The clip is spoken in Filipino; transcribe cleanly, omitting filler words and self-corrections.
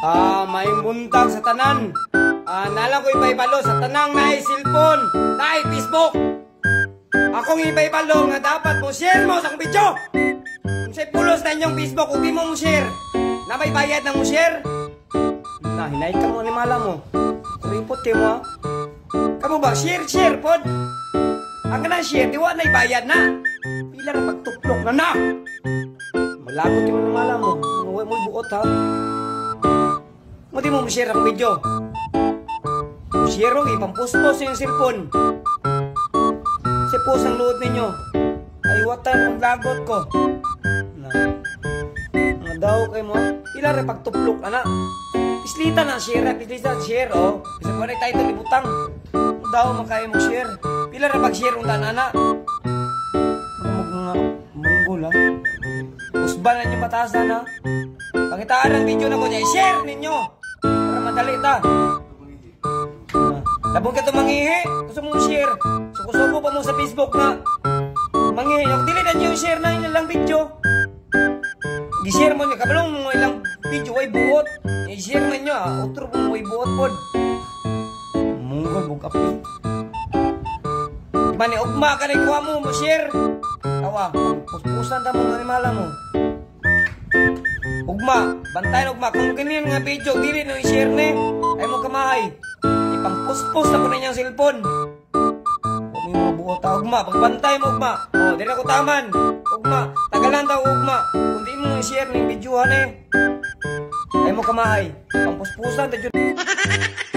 May buntag sa tanan. Nala ko ibay-balo sa tanang na cellphone, na Facebook. Akong ibay-balo nga dapat mo share mo sa akong video. Kung sa'y pulos na inyong Facebook, huwag mo mo share. Na may bayad na mo share. Na, hinahit ka mo animala mo. Kuripot kayo mo ha. Kamu ba, share pod. Ang na share, diwa na ibayad na. Pila na pagtuplok na na. Malagot yung animala mo. Huwag mo buot ha. Mo di mo share ang video. Share o, ipampost-post yung cellphone. Kasi post ang load ninyo. Ay, watan ang lagot ko. Mga daw kayo mo. Pila rin pagtuplok, ana. Pislita na share, o. Bisa ko rin tayo ito libutang. Mga daw makaya mo share. Pila rin pag-share ang tanana. Mga munggol, ha. Usbanan yung batasan, ha. Pakitaan ang video na ko niya, i-share ninyo. Para madali ta. Labong ka ito mangihi. Gusto mong share. Suko-suko pa mo sa Facebook na mangihi. Yung dili na nyo share na ilang video. I-share mo nyo. Kabalong mo ilang video ay buot. I-share mo nyo. Outro mo ay buot pod. Munggol, bugapin. Diba ni ugma ka na ikuha mo share. Tawa. Puspusan ta mo animala mo. Ugma. Bantayan ugma. Kung ganyan nga video, dili na i-share na. Ay mo kamahay. Ipang-post-post na ko na niyang cellphone. Huwag mo mabuot ha. Ugma. Pagbantay mo ugma. O, di na ko taman. Ugma. Tagalan daw ugma. Kung di mo i-share ng videohan eh. Ay mo kamahay. Pang-post-postan.